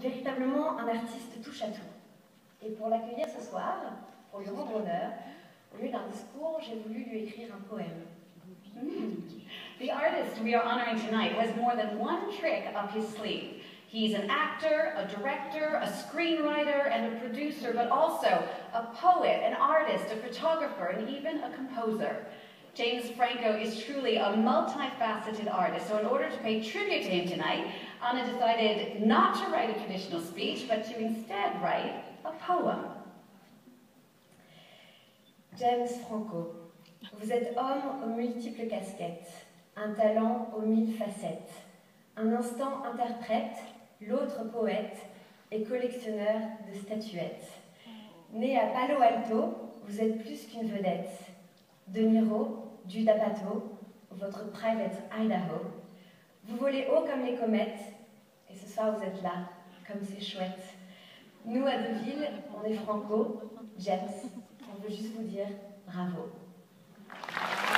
véritablement un artiste touche-à-tout. Et pour l'accueillir ce soir, pour lui rendre honneur, au lieu d'un discours, j'ai voulu lui écrire un poème. The artist we are honoring tonight has more than one trick up his sleeve. He's an actor, a director, a screenwriter, and a producer, but also a poet, an artist, a photographer, and even a composer. James Franco is truly a multifaceted artist, so in order to pay tribute to him tonight, Anna decided not to write a traditional speech, but to instead write a poem. James Franco, vous êtes homme aux multiples casquettes, un talent aux 1000 facettes, un instant interprète, l'autre poète et collectionneur de statuettes. Né à Palo Alto, vous êtes plus qu'une vedette. De Niro, du D'Apato, votre private Idaho. Vous volez haut comme les comètes, et ce soir vous êtes là, comme c'est chouette. Nous, à Deauville, on est Franco, James, on veut juste vous dire bravo.